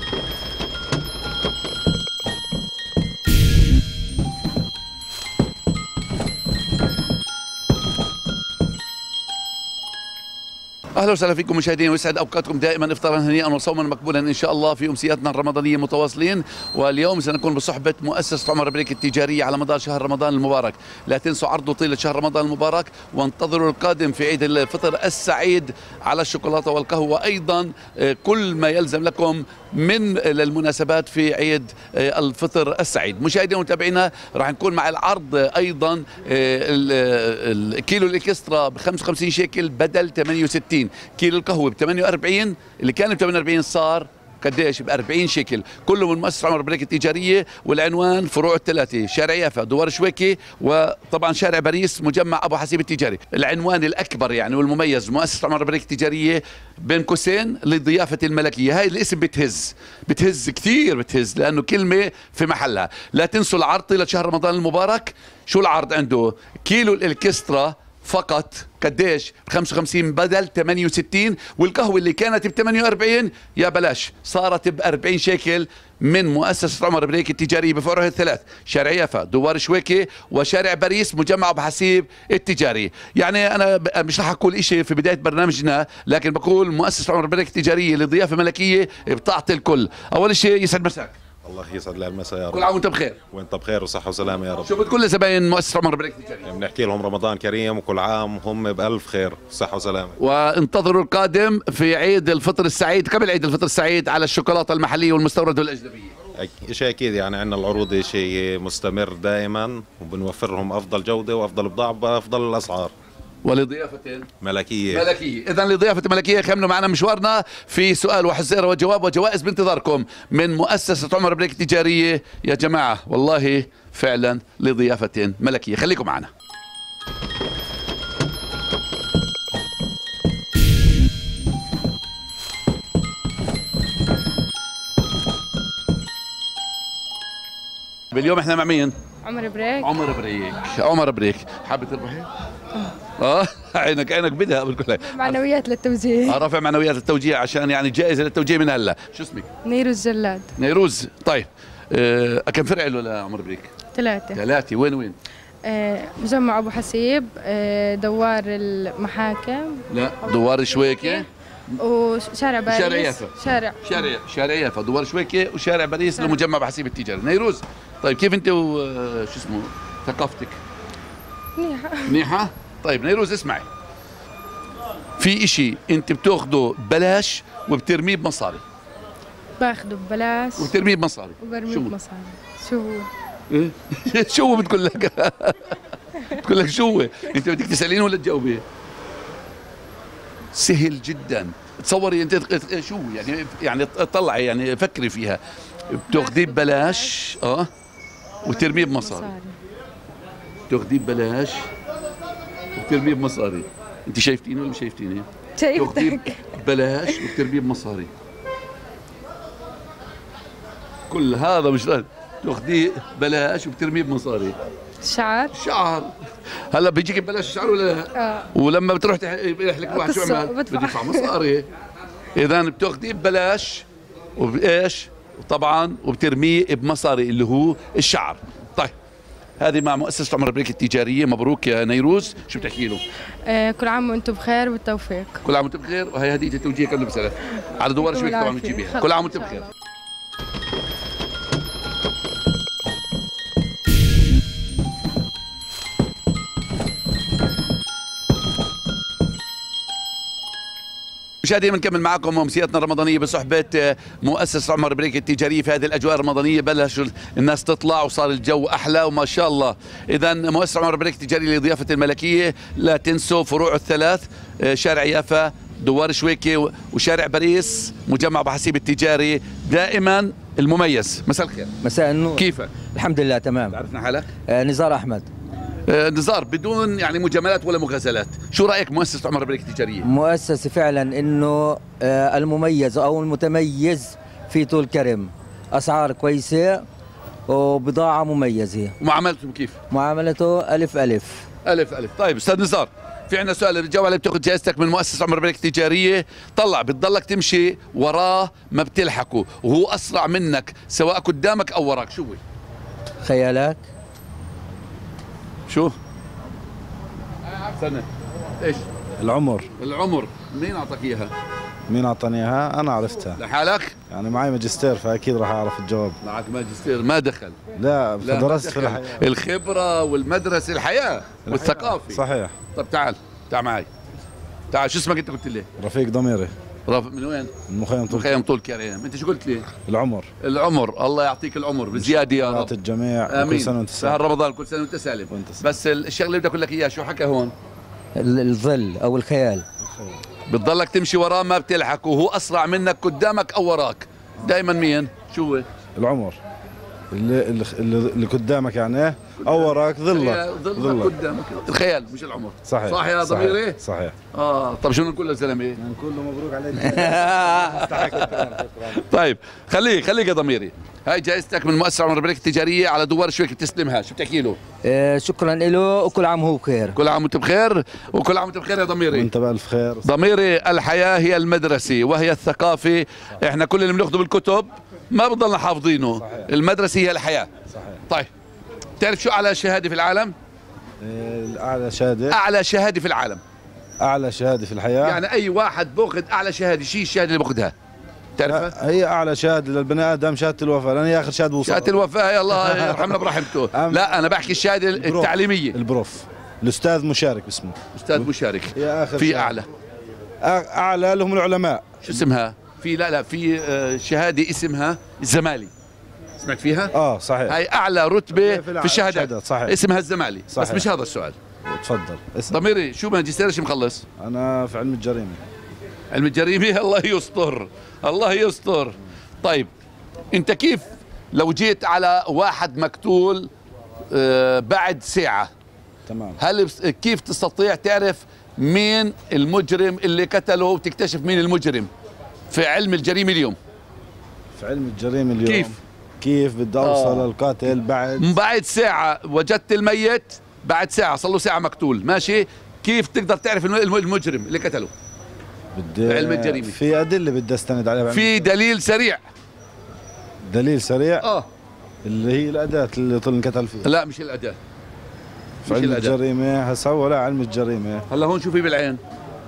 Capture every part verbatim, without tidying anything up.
اهلا وسهلا فيكم مشاهدينا، ويسعد اوقاتكم دائما. افطارا هنيئا وصوما مقبولا ان شاء الله في امسياتنا الرمضانيه متواصلين. واليوم سنكون بصحبه مؤسسه عمر بريك التجاريه على مدار شهر رمضان المبارك. لا تنسوا عرضه طيله شهر رمضان المبارك، وانتظروا القادم في عيد الفطر السعيد على الشوكولاته والقهوه، وايضا كل ما يلزم لكم من المناسبات في عيد الفطر السعيد. مشاهدينا ومتابعينا، راح نكون مع العرض ايضا الكيلو الاكسترا ب خمسة وخمسين شيكل بدل ثمانية وستين، كيلو القهوه ب ثمانية وأربعين اللي كان ب ثمانية وأربعين صار قديش؟ ب أربعين شيكل، كله من مؤسسه عمر بريك التجاريه. والعنوان فروع الثلاثه، شارع يافا، دوار شويكي، وطبعا شارع باريس، مجمع ابو حسيب التجاري. العنوان الاكبر يعني والمميز مؤسسه عمر بريك التجاريه بين قوسين لضيافه الملكيه. هاي الاسم بتهز بتهز كثير، بتهز لانه كلمه في محلها. لا تنسوا العرض طيله شهر رمضان المبارك. شو العرض عنده؟ كيلو الاكسترا فقط قديش؟ ب خمسة وخمسين بدل ثمانية وستين، والقهوه اللي كانت ب ثمانية وأربعين يا بلاش صارت ب أربعين شيكل من مؤسسه عمر بريك التجاريه بفروعها الثلاث، شارع يافا، دوار شويكي، وشارع باريس، مجمع ابو حسيب التجاري. يعني انا مش رح اقول شيء في بدايه برنامجنا، لكن بقول مؤسسه عمر بريك التجاريه لضيافه ملكيه بتعطي الكل. اول شيء يسعد مساك. الله يسعد لها المساء يا رب. كل عام وانت بخير. وانت بخير وصحه وسلامه يا رب. شو بتقول لزباين مؤسسه عمر بريك التجاريه؟ بنحكي لهم رمضان كريم وكل عام هم بالف خير وصحه وسلامه. وانتظروا القادم في عيد الفطر السعيد، قبل عيد الفطر السعيد، على الشوكولاته المحليه والمستورده والاجنبيه. شيء اكيد، يعني عندنا العروض شيء مستمر دائما، وبنوفر لهم افضل جوده وافضل بضاعه بافضل الاسعار. ولضيافة ملكية ملكية. إذا لضيافة ملكية كملوا معنا مشوارنا في سؤال وحزيرة وجواب وجوائز بانتظاركم من مؤسسة عمر بريك التجارية. يا جماعة والله فعلا لضيافة ملكية، خليكم معنا. اليوم احنا مع مين؟ عمر بريك. عمر بريك عمر بريك حابة تربحي؟ اه عينك عينك بدها بالكل. معنويات للتوجيه. اه رافع معنويات للتوجيه عشان يعني جائزه للتوجيه من هلا. شو اسمك؟ نيروز جلاد. نيروز. طيب آه كم فرع له لعمر بريك؟ ثلاثة. ثلاثة. وين وين؟ آه مجمع ابو حسيب، آه دوار المحاكم، لا دوار شويكي، وشارع باريس، شارع يافا، شارع شارع شارع يافا، دوار شويكي، وشارع باريس لمجمع ابو حسيب التجاري. نيروز، طيب كيف انت وشو اسمه ثقافتك؟ منيحة. منيحة؟ طيب نيروز اسمعي، في اشي انت بتاخده ببلاش وبترميه بمصاري. باخده ببلاش وبترميه بمصاري. وبرميه بمصاري. شو هو؟ ايه؟ شو هو بتقول لك؟ بتقول لك شو هو؟ انت بدك تسألين ولا تجاوبي؟ سهل جدا. تصوري انت شو يعني يعني طلعي يعني فكري فيها. بتاخديه ببلاش اه وترميه بمصاري. بتاخديه ببلاش وبترميه بمصاري. انت شايفتيني ولا مش شايفتيني؟ شايفتك. ببلاش وبترميه بمصاري. كل هذا مش رأي. تاخديه ببلاش وبترميه بمصاري. شعر. شعر. هلا بيجيك ببلاش الشعر ولا لا؟ اه. ولما بتروح يروح لك واحد شو عمل؟ بده يدفع مصاري. اذا بتاخديه ببلاش وبايش؟ وطبعا وبترميه بمصاري اللي هو الشعر. طيب هذه مع مؤسسة عمر بريك التجارية. مبروك يا نيروز. شو بتحكي له؟ آه كل عام وانتم بخير والتوفيق. كل عام وانتم بخير. وهي هدية التوجيه كم بسنة على دوار شويك طبعا بتجيبيها. كل عام وانتم بخير. مشاهدينا بنكمل معكم امسيتنا الرمضانيه بصحبه مؤسسه عمر بريك التجاريه. في هذه الاجواء الرمضانيه بلشوا الناس تطلع وصار الجو احلى وما شاء الله. اذا مؤسسه عمر بريك التجاريه لضيافه الملكيه. لا تنسوا فروع الثلاث، شارع يافا، دوار شويكي، وشارع باريس، مجمع ابو حسيب التجاري. دائما المميز. مساء الخير. مساء النور. كيفك؟ الحمد لله تمام. تعرفنا حالك؟ آه نزار احمد. آه نزار، بدون يعني مجاملات ولا مغازلات، شو رايك مؤسسه عمر بريك التجاريه؟ مؤسسه فعلا انه آه المميز او المتميز في طول كرم، اسعار كويسه وبضاعه مميزه. ومعاملتهم كيف؟ معاملته الف الف الف الف. طيب استاذ نزار، في عندنا سؤال اللي بتجاوب عليه بتاخذ جائزتك من مؤسسه عمر بريك التجاريه. طلع بتضلك تمشي وراه ما بتلحقه وهو اسرع منك سواء قدامك او وراك، شو هو؟ خيالك. شو؟ استنى ايش؟ العمر. العمر. مين اعطاك اياها؟ مين اعطاني اياها؟ انا عرفتها لحالك؟ يعني معي ماجستير فاكيد راح اعرف الجواب. معك ماجستير ما دخل. لا, لا درست في الحياه. الخبره والمدرسه الحياه والثقافه. صحيح. طب تعال تعال معي. تعال شو اسمك انت قلت لي؟ رفيق ضميري. رافق من وين؟ من مخيم طول مخيم طول كريم. انت شو قلت لي؟ العمر. العمر. الله يعطيك العمر بزياده يا رب. الجميع. امين. كل سنه وانت سالم. شهر رمضان كل سنه وانت سالم. وانت سالم. بس الشغله اللي بدي اقول لك اياها شو حكى هون؟ الظل او الخيال. بتضلك تمشي وراه ما بتلحق وهو اسرع منك قدامك او وراك. دائما مين؟ شو هو؟ العمر. اللي اللي, اللي قدامك يعني او وراك ظلك. ظلك قدامك. الخيال مش العمر. صحيح. صح يا ضميري؟ صحيح. اه طب شو نقول للزلمه؟ نقول له مبروك عليك. طيب خليه خليك يا ضميري. هاي جائزتك من مؤسسة عمر بريك التجارية على دوار شويك بتستلمها، شو بتحكي له؟ آه شكرا له وكل عام هو بخير. كل عام وانت بخير وكل عام وانت بخير يا ضميري. وانت بألف خير. ضميري الحياة هي المدرسة وهي الثقافة، احنا كل اللي بناخذه بالكتب ما بضلنا حافظينه. صحيح. المدرسة هي الحياة. صحيح. طيب بتعرف شو أعلى شهادة في العالم؟ إيه أعلى شهادة؟ أعلى شهادة في العالم. أعلى شهادة في الحياة؟ يعني أي واحد باخذ أعلى شهادة، شيء الشهادة اللي باخذها؟ تعرفها؟ هي اعلى شهاده للبني ادم شهاده الوفاه، لان هي اخر شهاده بوصل. شهاده الوفاه يا الله يرحمنا برحمته. لا انا بحكي الشهاده التعليميه. البروف. الاستاذ مشارك اسمه. استاذ مشارك. هي اخر في شهادة. اعلى. اعلى لهم العلماء. شو اسمها؟ في لا لا في شهاده اسمها الزمالي. سمعت فيها؟ اه صحيح. هاي اعلى رتبه في, في الشهادات. صحيح. اسمها الزمالي. صحيح. بس مش هذا السؤال. تفضل. ضميري شو ماجستير ايش مخلص؟ انا في علم الجريمه. علم الجريمه. الله يستر الله يستر. طيب انت كيف لو جيت على واحد مقتول آه بعد ساعه، تمام، هل كيف تستطيع تعرف مين المجرم اللي قتله وتكتشف مين المجرم في علم الجريمه اليوم؟ في علم الجريمه اليوم كيف؟ كيف بدي اوصل آه. للقاتل بعد بعد ساعه وجدت الميت، بعد ساعه صار له ساعه مقتول، ماشي؟ كيف تقدر تعرف المجرم اللي قتله؟ بدي علم الجريمه في ادله بدي استند عليها. في دليل سريع. دليل سريع؟ اه اللي هي الاداه اللي طول انقتل فيها. لا مش الاداه. في علم الجريمه هسا ولا علم الجريمه. هلا هون شو في بالعين؟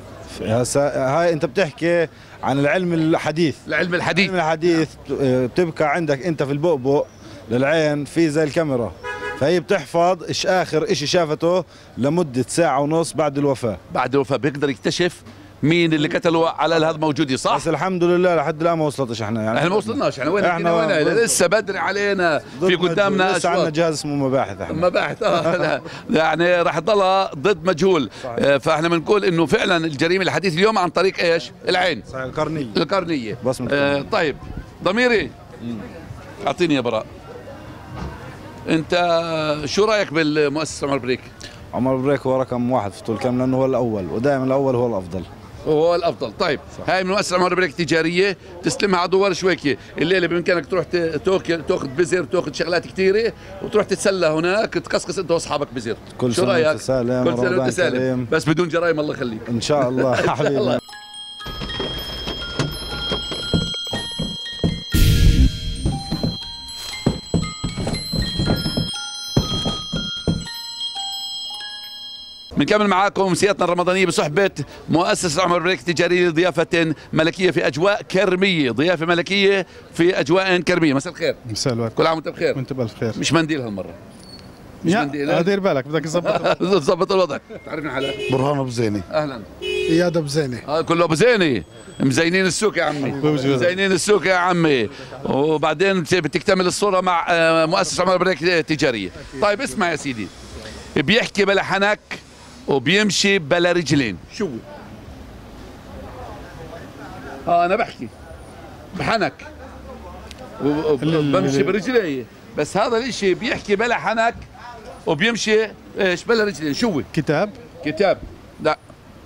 هسا هاي انت بتحكي عن العلم الحديث. العلم الحديث. العلم الحديث بتبقى عندك انت في البؤبؤ للعين في زي الكاميرا، فهي بتحفظ ايش اخر اشي شافته لمده ساعه ونص بعد الوفاه. بعد الوفاه بيقدر يكتشف مين اللي قتله على هذا موجودة، صح؟ بس الحمد لله لحد الان ما وصلتش احنا يعني احنا ما وصلناش، احنا وين احنا وين لسه بدري علينا، في قدامنا لسه عندنا جهاز اسمه مباحث. احنا مباحث اه يعني راح تضلها ضد مجهول. آه فاحنا بنقول انه فعلا الجريمه الحديث اليوم عن طريق ايش؟ العين. صحيح. القرنيه. القرنيه. بس آه طيب ضميري اعطيني يا براء، انت شو رايك بالمؤسسه عمر بريك؟ عمر بريك هو رقم واحد في طول كامل لانه هو الاول، ودائما الاول هو الافضل. وهو الافضل. طيب صح. هاي من مؤسسه عمر بريك التجاريه تسلمها على دوار شويكه، الليله بامكانك تروح تاكل تاخذ بزر، تاخذ شغلات كثيره وتروح تتسلى هناك، تقصقص انت واصحابك بزر. كل سنه وانت سالم. كل سنه وانت سالم، بس بدون جرائم الله يخليك. ان شاء الله حبيبي. بنكمل معاكم سيرتنا الرمضانية بصحبة مؤسسة عمر بريك التجارية لضيافة ملكية في أجواء كرمية، ضيافة ملكية في أجواء كرمية. مساء الخير. مساء الورد. كل عام وأنت بخير. وأنت بألف خير. مش منديل هالمرة. مش منديل. دير بالك بدك تظبط تظبط الوضع. تعرفني حالك؟ برهان أبو زيني. أهلا. إياد أبو زيني. آه كله أبو زيني. مزينين السوق يا عمي. مزينين السوق يا عمي. وبعدين بتكتمل الصورة مع مؤسسة عمر بريك التجارية. طيب اسمع يا سيدي. بيحكي بلا حنك وبيمشي بلا رجلين، شو؟ اه انا بحكي بحنك وبمشي برجلي، بس هذا الاشي بيحكي بلا حنك وبيمشي ايش بلا رجلين، شو؟ كتاب. كتاب. لا.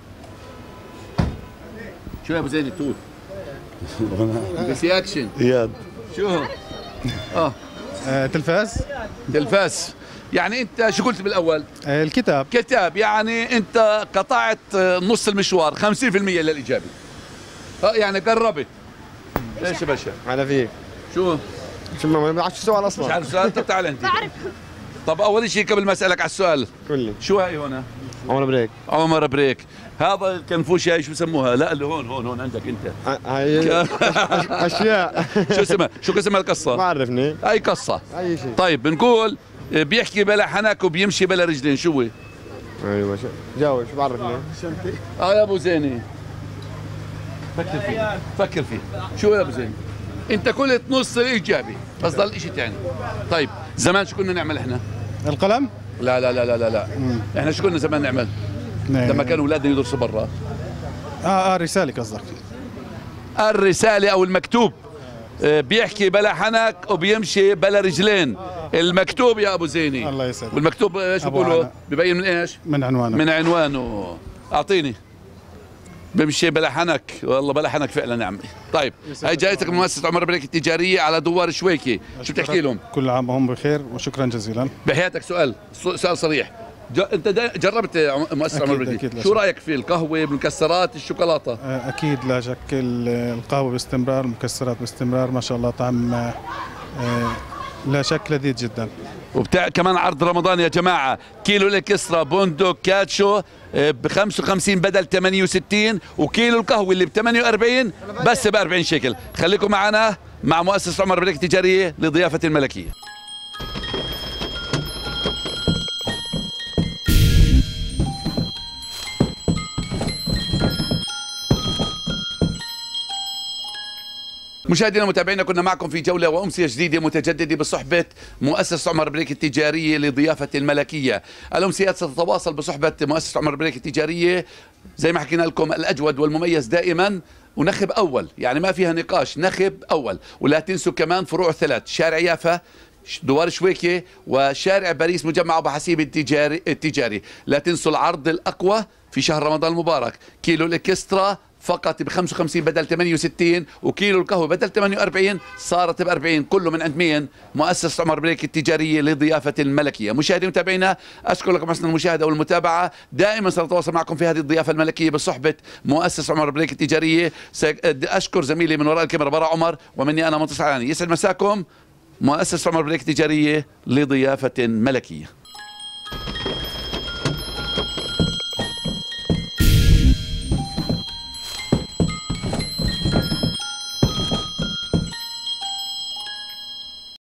شو يا ابو زين تقول؟ بس اكشن. اياد. شو؟ اه آه تلفاز. تلفاز. يعني انت شو قلت بالاول؟ الكتاب. كتاب، يعني انت قطعت نص المشوار، خمسين بالمئة للاجابه. اه يعني قربت. ايش يا باشا؟ على فيك. شو؟ شو ما بعرفش السؤال اصلا. مش عارف السؤال؟ طب تعال انت. بعرف. طب اول شيء قبل ما اسالك على السؤال، قول شو هاي هنا؟ عمر بريك. عمر بريك. هذا الكنفوش هاي شو بسموها؟ لا اللي هون هون هون عندك انت. هاي اشياء. شو اسمها؟ شو اسمها القصه؟ ما عرفني. اي قصه؟ اي شيء. طيب بنقول بيحكي بلا حنك وبيمشي بلا رجلين، شو هو؟ ايوه جاوب، شو بعرفني؟ اه يا ابو زيني فكر فيه فكر فيه شو يا ابو زيني؟ انت قلت نص الاجابه بس ضل شيء ثاني. طيب زمان شو كنا نعمل احنا؟ القلم؟ لا لا لا لا لا, لا. احنا شو كنا زمان نعمل؟ لما كانوا اولادنا يدرسوا برا. اه اه رساله قصدك؟ الرساله او المكتوب. بيحكي بلا حنك وبيمشي بلا رجلين. المكتوب يا ابو زيني. الله يسعدك. والمكتوب ايش بيقولوا؟ ببين من ايش؟ من عنوانه. من عنوانه. اعطيني. بمشي بلا حنك، والله بلا حنك فعلا يا عمي. طيب هاي جائزتك من مؤسسة عمر بريك التجارية على دوار شويكي، شو بتحكي لهم؟ كل عام وهم بخير وشكرا جزيلا. بحياتك سؤال سؤال صريح، انت جربت مؤسسة عمر بريك، شو رايك في القهوة بالمكسرات الشوكولاتة؟ اكيد لا شك، القهوة باستمرار، المكسرات باستمرار، ما شاء الله طعم لا شك لذيذ جدا. وبتاع كمان عرض رمضان يا جماعة، كيلو الاكسترا بندق كاتشو ب خمسة وخمسين بدل ثمانية وستين، وكيلو القهوة اللي ب ثمانية وأربعين بس ب أربعين شيكل. خليكم معنا مع مؤسسة عمر بريك التجارية لضيافة الملكية. مشاهدينا ومتابعينا، كنا معكم في جولة وأمسية جديدة متجددة بصحبة مؤسسة عمر بريك التجارية لضيافة الملكية. الأمسيات ستتواصل بصحبة مؤسسة عمر بريك التجارية زي ما حكينا لكم، الأجود والمميز دائما، ونخب أول، يعني ما فيها نقاش، نخب أول. ولا تنسوا كمان فروع ثلاث، شارع يافا، دوار شويكي، وشارع باريس مجمع أبو حسيب التجاري التجاري. لا تنسوا العرض الأقوى في شهر رمضان المبارك، كيلو الإكسترا فقط ب خمسة وخمسين بدل ثمانية وستين، وكيلو القهوة بدل ثمانية وأربعين صارت ب أربعين، كله من عند مين؟ مؤسسة عمر بريك التجارية لضيافة الملكية. مشاهدي ومتابعينا، أشكر لكم حسن المشاهدة والمتابعة، دائما سنتواصل معكم في هذه الضيافة الملكية بصحبة مؤسسة عمر بريك التجارية. أشكر زميلي من وراء الكاميرا براء عمر، ومني أنا منتصر علاني. يسعد مساكم. مؤسسة عمر بريك التجارية لضيافة ملكية.